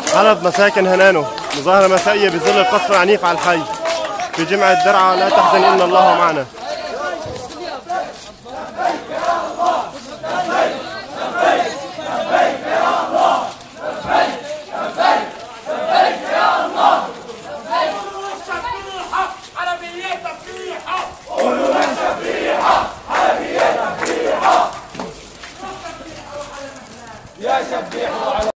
حلب مساكن هنانو، مظاهرة مسائية بظل القصف العنيف على الحي في جمع الدرعا. لا تحزن إن الله معنا.